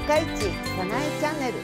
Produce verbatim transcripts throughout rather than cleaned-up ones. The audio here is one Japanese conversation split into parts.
高市早苗チャンネル。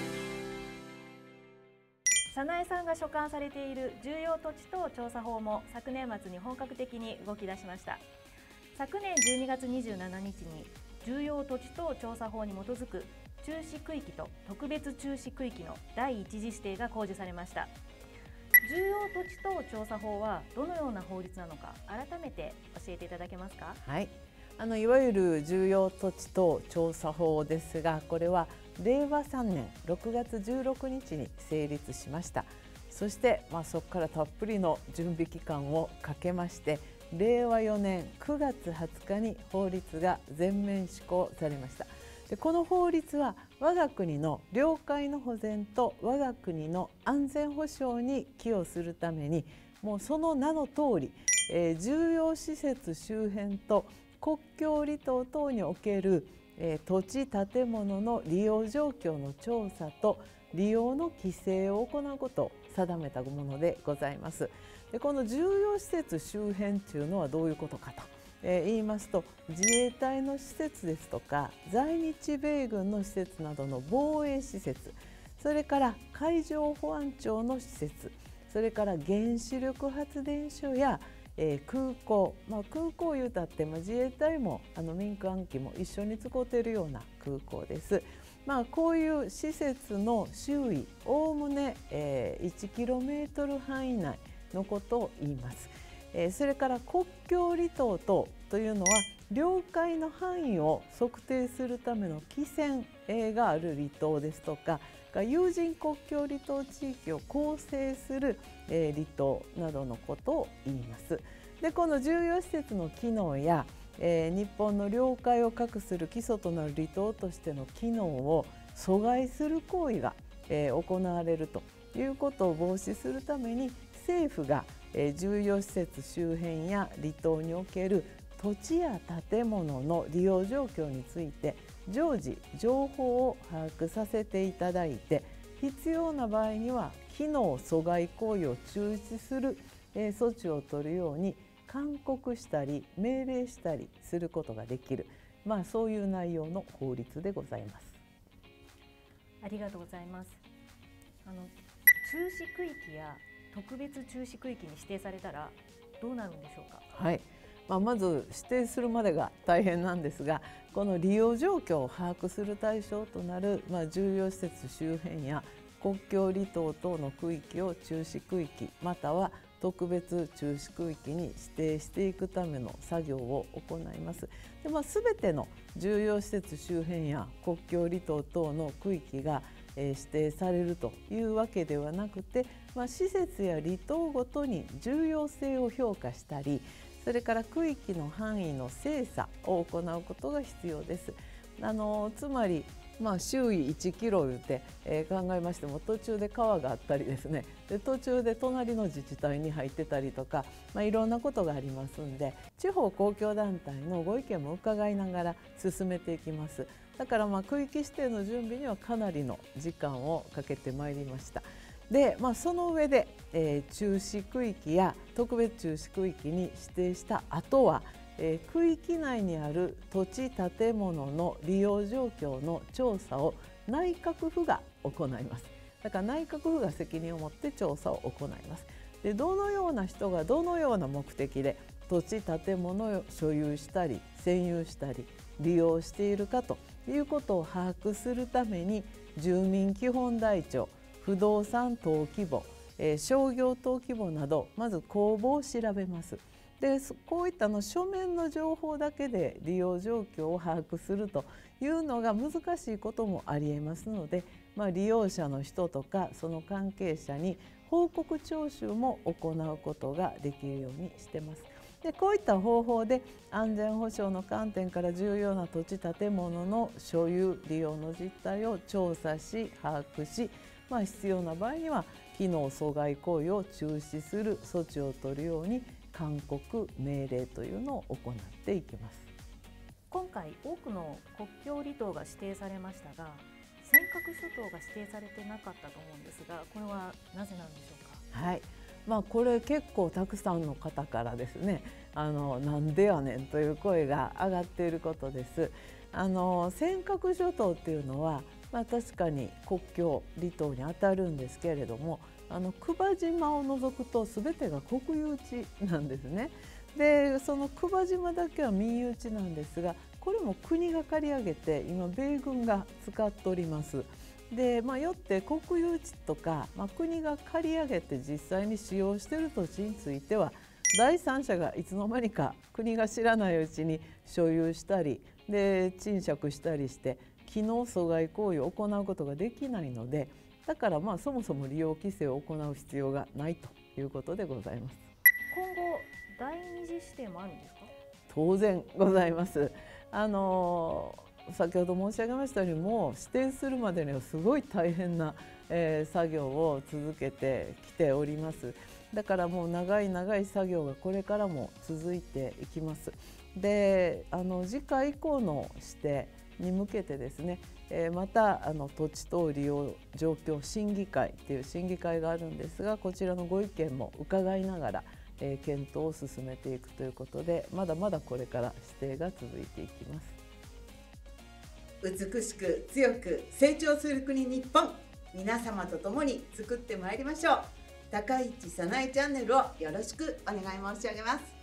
早苗さんが所管されている重要土地等調査法も昨年末に本格的に動き出しました。昨年じゅうにがつにじゅうしちにちに重要土地等調査法に基づく注視区域と特別注視区域の第一次指定が公示されました。重要土地等調査法はどのような法律なのか、改めて教えていただけますか。 はい、あのいわゆる重要土地等調査法ですが、これはれいわさんねんろくがつじゅうろくにちに成立しました。そして、まあ、そこからたっぷりの準備期間をかけまして、れいわよねんくがつはつかに法律が全面施行されました。でこの法律は我が国の領海の保全と我が国の安全保障に寄与するために、もうその名の通り、えー、重要施設周辺と国境離島等における、えー、土地建物の利用状況の調査と利用の規制を行うことを定めたものでございます。でこの重要施設周辺というのはどういうことかと、えー、言いますと、自衛隊の施設ですとか在日米軍の施設などの防衛施設、それから海上保安庁の施設、それから原子力発電所やえー、空港、まあ、空港いうたって、まあ、自衛隊もあの民間機も一緒に使っているような空港です。まあ、こういう施設の周囲おおむね、えー、いちキロメートル範囲内のことを言います。えー、それから国境離島等というのは領海の範囲を測定するための基線がある離島ですとか、有人国境離島地域を構成する離島などのことを言います。でこの重要施設の機能や、えー、日本の領海を確する基礎となる離島としての機能を阻害する行為が、えー、行われるということを防止するために、政府が、えー、重要施設周辺や離島における土地や建物の利用状況について常時情報を把握させていただいて、必要な場合には機能阻害行為を中止する措置を取るように勧告したり命令したりすることができる、まあ、そういう内容の法律でございます。 ありがとうございます。あの注視区域や特別注視区域に指定されたらどうなるんでしょうか。 はい、まあ、まず指定するまでが大変なんですが、この利用状況を把握する対象となる、まあ、重要施設周辺や国境離島等の区域を注視区域または特別注視区域に指定していくための作業を行います。で、まあ、全ての重要施設周辺や国境離島等の区域が指定されるというわけではなくて、まあ、施設や離島ごとに重要性を評価したり、それから区域の範囲の精査を行うことが必要です。あのつまり、まあ、周囲いちキロ言って、えー、考えましても、途中で川があったりですね、で途中で隣の自治体に入ってたりとか、まあ、いろんなことがありますんで、地方公共団体のご意見も伺いながら進めていきます。だから、まあ、区域指定の準備にはかなりの時間をかけてまいりました。で、まあ、その上で、えー、注視区域や特別注視区域に指定した後は、えー、区域内にある土地建物の利用状況の調査を内閣府が行います。だから内閣府が責任を持って調査を行います。でどのような人がどのような目的で土地建物を所有したり占有したり利用しているかということを把握するために、住民基本台帳、不動産登記簿、えー、商業登記簿など、まず公募を調べます。でこういったの書面の情報だけで利用状況を把握するというのが難しいこともありえますので、まあ、利用者の人とかその関係者に報告徴収も行うことができるようにしてます。でこういった方法で安全保障の観点から重要な土地建物の所有利用の実態を調査し把握し、まあ、必要な場合には機能阻害行為を中止する措置を取るように勧告命令というのを行っていきます。 今回多くの国境離島が指定されましたが、尖閣諸島が指定されてなかったと思うんですが、これはなぜなんでしょうか。 はい、 まあ、これ結構たくさんの方からですね、あのなんでやねんという声が上がっていることです。あの尖閣諸島っていうのは、まあ、確かに国境離島に当たるんですけれども、あの久場島を除くと全てが国有地なんですね。でその久場島だけは民有地なんですが、これも国が借り上げて今米軍が使っております。で、まあ、よって国有地とか、まあ、国が借り上げて実際に使用している土地については第三者がいつの間にか国が知らないうちに所有したりで賃借したりして機能阻害行為を行うことができないので、だからまあそもそも利用規制を行う必要がないということでございます。 今後第二次指定もあるんですか？ 当然ございます。あの先ほど申し上げましたように、もう指定するまでにはすごい大変な、えー、作業を続けてきております。だからもう長い長い作業がこれからも続いていきます。で、あの次回以降の指定に向けてですね、えー、またあの土地等利用状況審議会という審議会があるんですが、こちらのご意見も伺いながら、えー、検討を進めていくということで、まだまだこれから指定が続いていきます。 美しく強く成長する国日本、皆様と共に作ってまいりましょう。高市早苗チャンネルをよろしくお願い申し上げます。